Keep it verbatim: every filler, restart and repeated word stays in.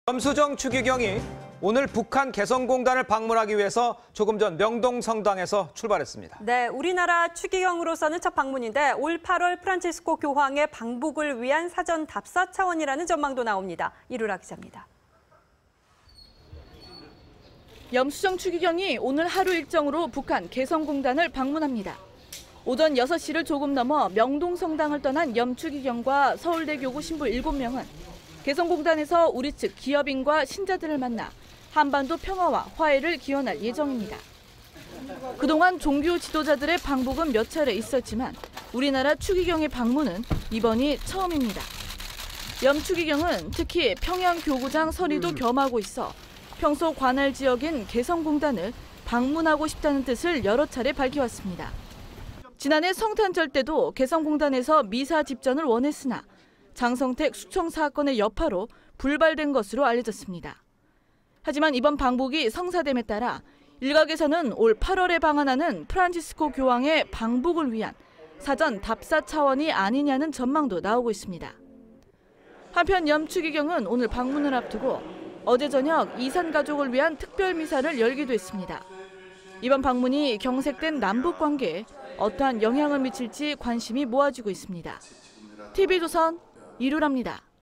염수정 추기경이 오늘 북한 개성공단을 방문하기 위해서 조금 전 명동성당에서 출발했습니다. 네, 우리나라 추기경으로서는 첫 방문인데 올 팔월 프란치스코 교황의 방북을 위한 사전 답사 차원이라는 전망도 나옵니다. 이루라 기자입니다. 염수정 추기경이 오늘 하루 일정으로 북한 개성공단을 방문합니다. 오전 여섯 시를 조금 넘어 명동성당을 떠난 염 추기경과 서울대교구 신부 일곱 명은 개성공단에서 우리 측 기업인과 신자들을 만나 한반도 평화와 화해를 기원할 예정입니다. 그동안 종교 지도자들의 방북은 몇 차례 있었지만 우리나라 추기경의 방문은 이번이 처음입니다. 염 추기경은 특히 평양 교구장 서리도 겸하고 있어 평소 관할 지역인 개성공단을 방문하고 싶다는 뜻을 여러 차례 밝혀왔습니다. 지난해 성탄절 때도 개성공단에서 미사 집전을 원했으나 장성택 숙청 사건의 여파로 불발된 것으로 알려졌습니다. 하지만 이번 방북이 성사됨에 따라 일각에서는 올 팔월에 방한하는 프란치스코 교황의 방북을 위한 사전 답사 차원이 아니냐는 전망도 나오고 있습니다. 한편 염 추기경은 오늘 방문을 앞두고 어제 저녁 이산 가족을 위한 특별 미사를 열기도 했습니다. 이번 방문이 경색된 남북 관계에 어떠한 영향을 미칠지 관심이 모아지고 있습니다. 티비조선 이루라입니다.